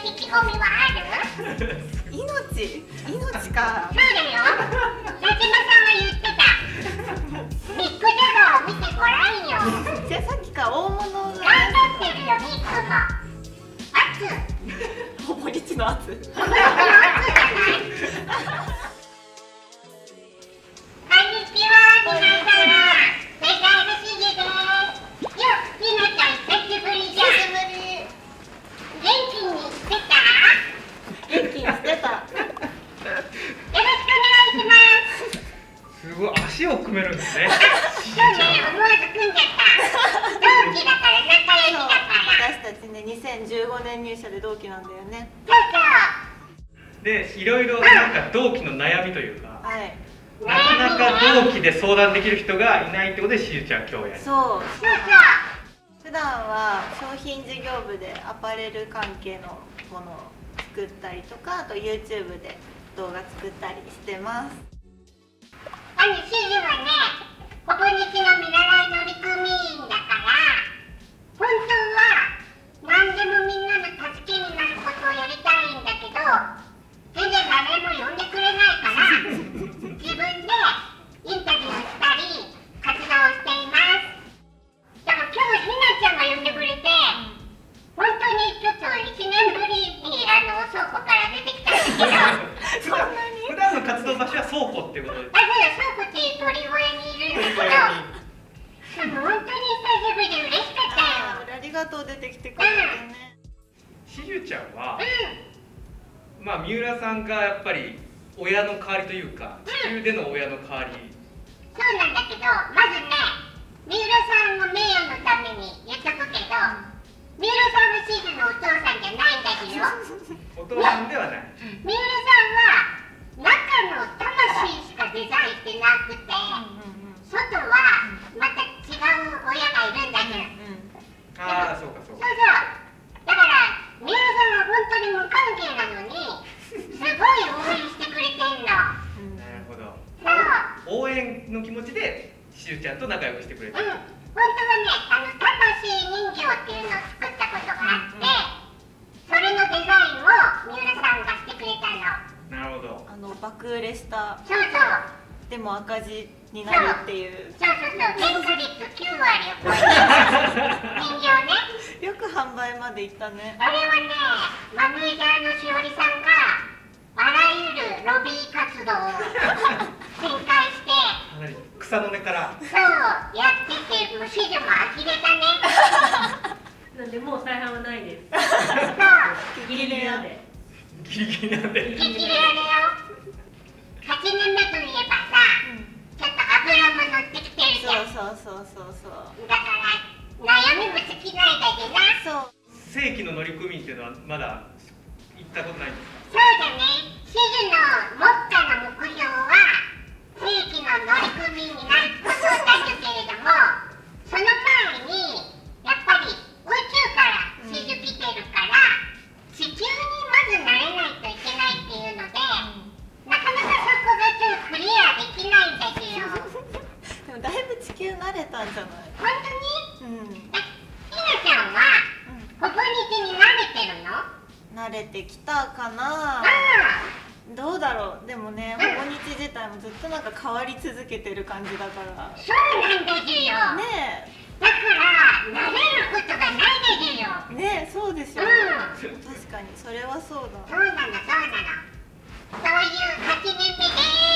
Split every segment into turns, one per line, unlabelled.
意気込みはある？
命か。
そうだよ。矢島さんは言ってた。ミックジャガーを見てごらんよ。
じゃあさっきから大物が
頑張ってるよ、ミックも。圧。
ほぼ日の圧。
ほぼ日の圧じゃない。こんにちは、皆さん。世界のしげです。よ、ひなちゃん、久しぶりじゃん。元気にしてた？
元気にしてた。
よろしくお願いします。
すごい足を組めるんですね。
そうね、思わず組んじゃった。同期だから仲良しだから。
私たちね、2015年入社で同期なんだよね。
そう
で、いろいろなんか同期の悩みというか、
はい。
なかなか同期で相談できる人がいないってことでしずちゃん今日やる。
そう。
そう。
普段は商品事業部でアパレル関係のものを作ったりとか、あと YouTube で動画作ったりしてます。
しずはね、ほぼ日の見習い乗組員だから、本当は何でもみんなの助けになることをやりたいんだけど、全然誰も呼んでくれないから、自分でインタビューしたり活動をしています。だから今日ひなちゃんが呼んでくれて、本当にちょっと1年ぶりに倉庫から出てきたんだけど
そんなに？
普段の活動場所は倉庫っていうことで。
あ、そうだ、倉庫っていう鳥小屋にいるんだけど、本当に久しぶりで嬉しかったよ。
ありがとう、出てきてくれてね。
しずちゃんは、まあ三浦さんがやっぱり親の代わりというか、地球での親の代わり。
そうなんだけど、まずね、三浦さんの名誉のために言っとくけど、三浦さんはしずのお父さんじゃないんだけど、
お父さんではない。
三浦さんは中の魂しかデザインしてなくて、外はまた違う親がいるんだけど、
ああ、そうかそうか。
そうそう。だから三浦さんは本当に無関係なのに、すごい応援してくれてんの。
なるほど。
そう。
応援の気持ちでしずちゃんと仲良くしてくれてる。
本当はね、魂人形っていうのを作ったことがあって、それのデザインを三浦さんがしてくれたの。
なるほど。
爆売れした
そうそう。
でも赤字になるっていう。
そうそうそう。原価率9割を超えてる人形ね。
よく販売まで行ったね。
あれはね、マネージャーのしおりさんがあらゆるロビー活動を展開して、
かなり草の根から。
そうやってて、もうしずも呆れたね。
なんでもう再販はないです。
そう。
ギリギリなんで。
ギリギリなんで。
ギリギリあれよ。8年目といえばさ、ちょっと油も乗ってきてるじゃん。
そう。
だから悩みも尽きないだけな。
そう。
正規の乗組員っていうのはまだ行ったことないんですか？
そうだね。しずの目下の目標は正規の乗組員になることだけれども、その前にやっぱり宇宙からしず来てるから、地球にまず慣れないといけないっていうので、なかなかそこがちょっとクリアできないんですよ。
でもだいぶ地球慣れたんじゃない？
本当に？ひなちゃんはほぼ日に慣れてるの？
慣れてきたかな。どうだろう。でもね、ほぼ日自体もずっとなんか変わり続けてる感じだから。
そうなんですよ。
ね
だから慣れることがないですよ。
え、ねえ、そうでしょ。確かにそれはそうだ。
そうなの。そういう8年目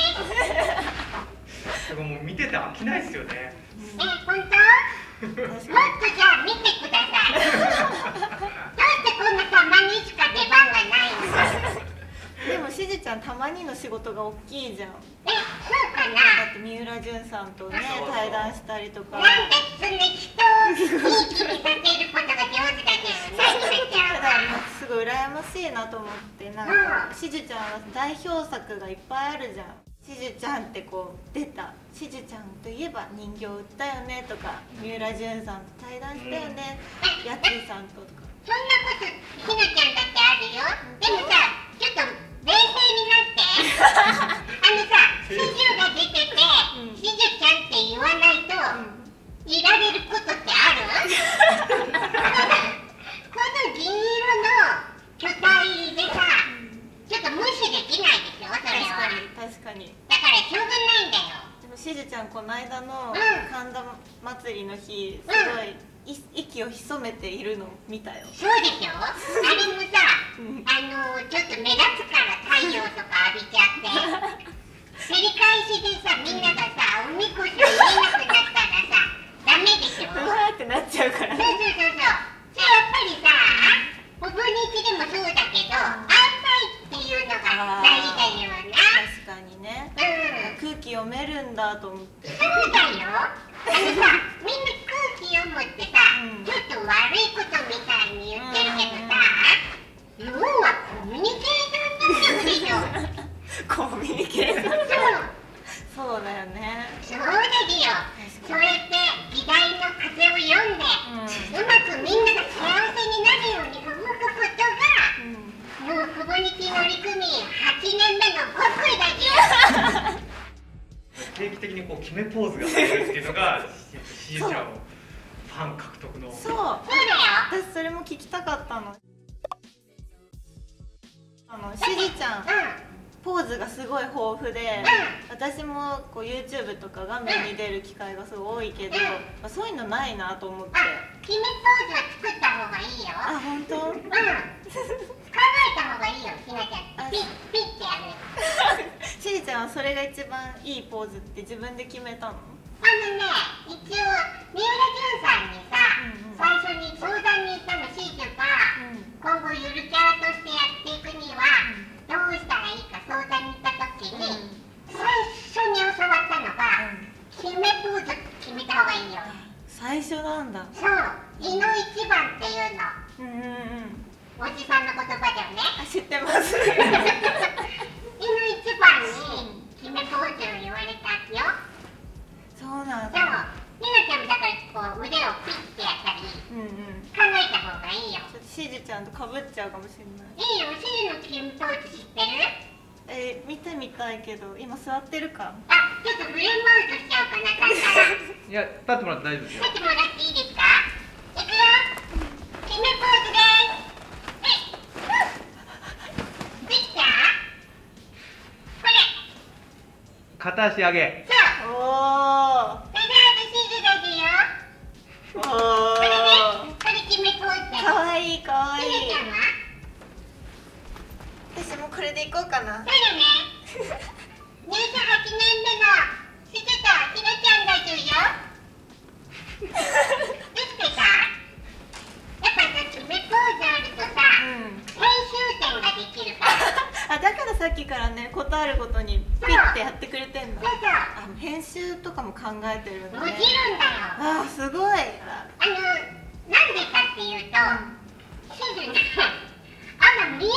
です
もう見てて飽きないですよね。
本当？もっとじゃあ見てください。どうしてこんなたまにしか出番がないの？
でもしずちゃんたまにの仕事が大きいじゃん。
そうかな？
だって三浦淳さんとね対談したりとか。
なんでそんな人をいい気にさせることが上手だけど、何がちゃうわ。
すごい羨ましいなと思って、なんかしずちゃんは代表作がいっぱいあるじゃん。しずちゃんってこう出た、しずちゃんといえば人形売ったよねとか、三浦淳さんと対談したよね、やついさんとか。
そんなことひなちゃんだってあるよ。でもさ、ちょっと冷静になって。しずが出てて、しずちゃんって言わないといられることってある？この銀色の巨体
神田祭りの日すごい息を潜めているの見たよ。
そうでしょ。あれもさ、ちょっと目立つから太陽とか浴びちゃって照り返しでさ、みんながさおみこしを入れなくなったらさダメでしょ。
うわーってなっちゃうから
そうそうそうそう。じゃあやっぱりさ、ほぼ日でもそうだけど、安泰っていうのが大事だよな。
確かにね、
うん、
空気読めるんだと思って。
そうだよ。さ、みんな空気読むってさ、ちょっと悪いことみたいに言ってるけどさ、要はコミュニケーション能力でしょ。
コミュニケーション。そうだよね。
そうですよ。そうやって時代の風を読んで、うまくみんなが幸せになるように動くことが、もうほぼ日乗組員8年目の極意だよ。
定期的にこう決めポーズがされるっていうのがしずちゃんのファン獲得の。
そうだよ。私それも聞きたかったの。しずちゃん、ポーズがすごい豊富で、私もこう YouTube とか画面に出る機会がすごい多いけど、そういうのないなと思って。
決めポーズは作った方がいいよ。
あ、本当？
考えた方がいいよ、ひなちゃん。ピッピッってやる。
しずちゃんはそれが一番いいポーズって自分で決めたの？
一応三浦淳さんにさ、最初に相談に行ったの。しずが今後ゆるキャラとしてやっていくにはどうしたらいいか相談に行った時に、最初に教わったのが、決めポーズ決めた方がいいよ。
最初なんだ。
そう、胃の一番っていうの。おじさんの言葉だよね。
あ、知ってます。
胃の一番に決めポーズを言われたよ。
そうなん
そう、
だ。
ひなちゃんもだからこう腕をピッてやったり、考えた方がいいよ。
ちょっとしずちゃんとかぶっちゃうかもしれない。
いいよ、しずの決めポーズ知ってる？
見てみたいけど、今座ってるか。
あ、ちょっとフレームアウトしちゃおうかな、だから
いや、立ってもらって大丈夫ですよ。
立ってもらっていいですか？いくよ。決めポーズです。できた？これ。
片足上げ。
そう。
おー。
それでしずだぜよ。これね、これ決めポーズだよ。
かわいいかわいい。
ひなちゃんは？
私もこれでいこうかな。
そうだね。入社8年目のしずとひなちゃんだぞよ。できてた？やっぱさ、決めポーズあるとさ、編集点ができるから。
あ、だからさっきからね、ことあるごとにピッてやってくれてんの。
そうそう。
編集とかも考えてるんだね。
もちろんだよ。
あー、すごい。
なんでかっていうと、しずね、あんま見えない。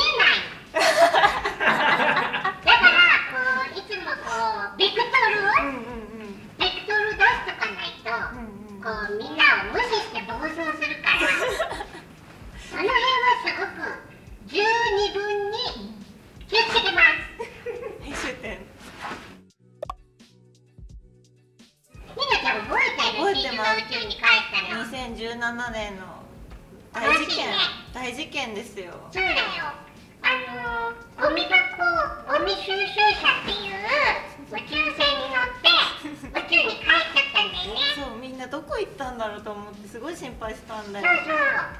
だからこういつもこうベクトルを出しとかないと、こうみんなを無視して暴走するから、その辺はすごく十二分に気をつけてます。
編集点。
みなちゃん覚えてる？しずが宇宙に帰ったの。
2017年の大事件ですよ。
そうだよ。ゴミ収集車っていう宇宙船に乗って宇宙に帰っちゃったんだよね。
そう、みんなどこ行ったんだろうと思ってすごい心配したんだよ。
そうそう。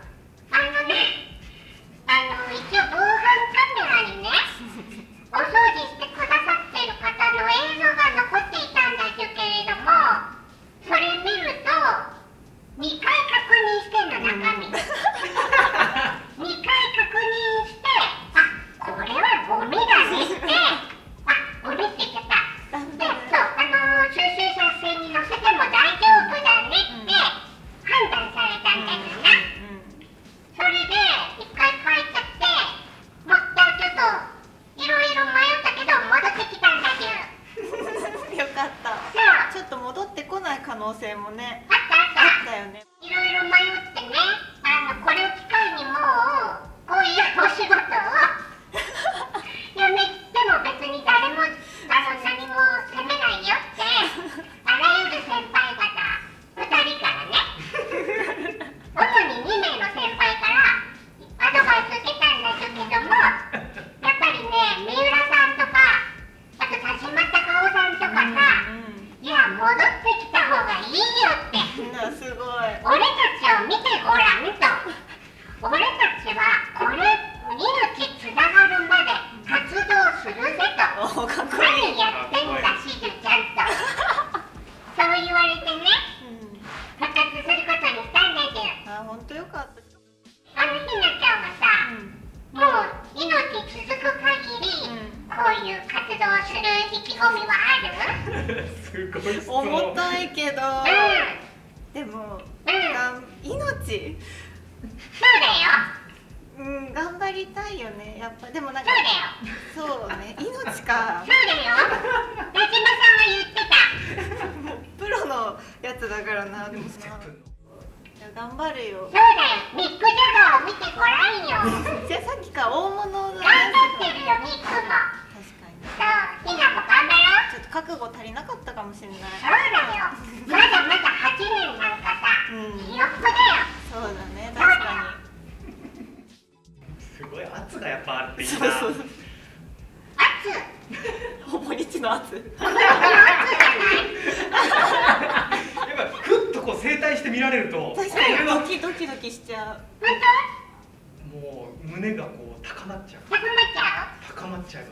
一応防犯カメラにね、お掃除してくださってる方の映像が残っていたんだけれども、それ見ると2回確認してんの、中身。2回確認して、あ、これはゴミだねって、ゴミって言っちゃった。で、そう、収集車船に乗せても大丈夫だねって判断されたんだよな。それで1回帰っちゃって、もっとちょっといろいろ迷ったけど戻ってきたんだけど。
よかった。
そう。
ちょっと戻ってこない可能性もね、
あった
よね。
いろいろ迷ってね、これを機会にもうこういうお仕事をやめても別に誰も何も責めないよって、あらゆる先輩方2人からね、主に2名の先輩からアドバイス受けたんだけども、やっぱりね、三浦さんとか、あと田島隆夫さんとかさ、いや、戻ってきた方がい
でも、命
そうだよ。
頑張りたいよね、やっぱ。でもなんか
そうだよ。
そうね、命か。
そうだよ。田島さんは言ってた。
もうプロのやつだからな。でもさ、いや頑張るよ。
そうだよ。ミック・ジャガーを見てごらんよ。
じゃあさっきから大物だ
頑張ってるよ、ミックも。
確かに。
そう、ひなも頑張ろう。
ちょっと覚悟足りなかったかもしれない。
そうだよ。まだまだ8年なんかさ、ひよっこだよ。
そうだね、確か
すごい圧がやっぱあっていいな。
そうそう。
圧
ほぼ日の圧。
やっぱふっとこう整体して見られると、
確かにドキドキドキしちゃう。
本
もう胸がこう高まっちゃう。
当？高まっちゃ
高まっちゃいます。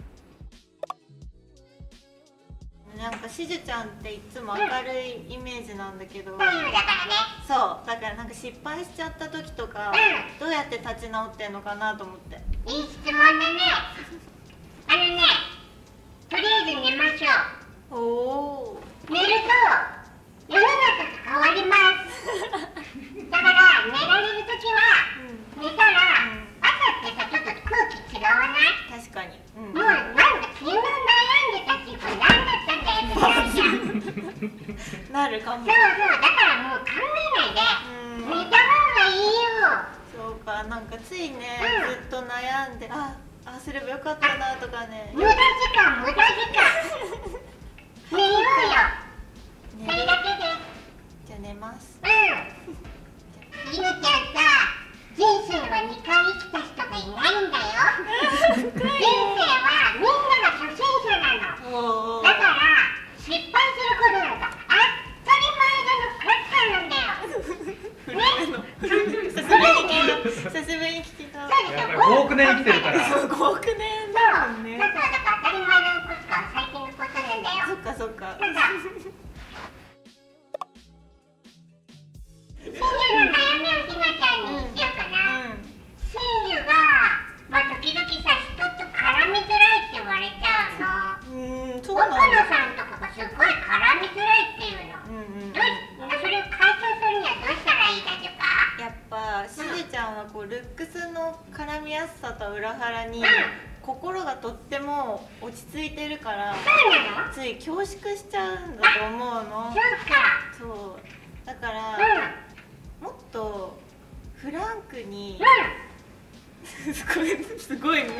なんかしずちゃんっていつも明るいイメージなんだけど、
う？太陽だからね。
そうだからなんか失敗しちゃった時とか、どうやって立ち直ってんのかなと思って。
いい質問だね。とりあえず寝ましょう。
おお。
寝ると世の中が変わります。だから寝られるときは、寝たら、朝ってさちょっと空気違わない？
確かに。
もうなんか昨日悩んでた自分何だったんだよみたいな。
なるかも。
そうそう、だからもう考えないで寝た方がいいよ。
そうか、なんかついね、ずっと悩んで、あすればよかったなとかね。
無駄時間。寝ようよ。それだけです。
じゃあ寝ます。
ゆうちゃんさ、人生は2回生きた人がいないんだよ。人生はみんなが初心者なの。だから失敗することなんか当たり前なの。カッカーなんだよ。
久しぶりに聞いた。
やっぱり5億年生きてるから。
5億年だもんね。
だから当たり前のことは最近のことなんだよ。
そっかそっか。
真珠の悩みをひなちゃんにしようかな。真珠が、時々さ、人と絡みづらいって言われちゃうの。
そう
奥
なんだ。
野さんとかがすごい絡みづらいっていうの。それを解消するにはどうしたらいいだしょうか？
やっぱしずちゃんはこうルックスの絡みやすさと裏腹に、心がとっても落ち着いてるから、
そうなの？
つい恐縮しちゃうんだと思うの。
そうか。
そうだから、もっとフランクに、すごいね。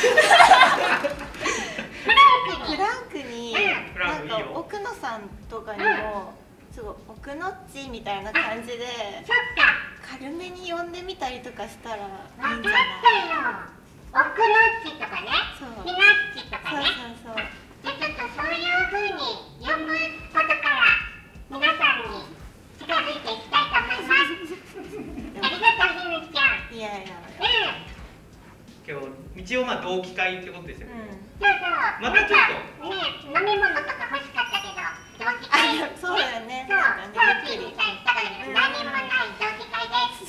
フランクに、なんか奥野さんとかにもすごい奥野っちみたいな感じで軽めに呼んでみたりとかしたらいいんじゃない？
分かったよ。奥野っちとかね、ひなっちとかね。
そう
じゃあちょっとそういう風に呼ぶことから皆さんに近づいていきたいと思います。ありがとう、ひなちゃん。
いやいや。
今日一応同期会ってことですよね。
そうそう。
またちょっと
ね、飲み物とか欲しかったけど、同期会。
そうだよね。
そう、
なんかね、
パーティーみたいにしたからね、何もない同期会です。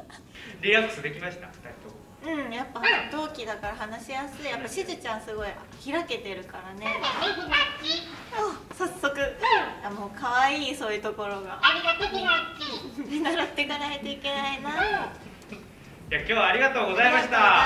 リラックスできました、2人とも。
やっぱ同期だから話しやすい。やっぱしずちゃんすごい開けてるからね。
そうだね、ひなっち。
早速、もう可愛いそういうところが。
ありがとう、ひなっち。
見習っていかないといけないな。
いや、今日はありがとうございました。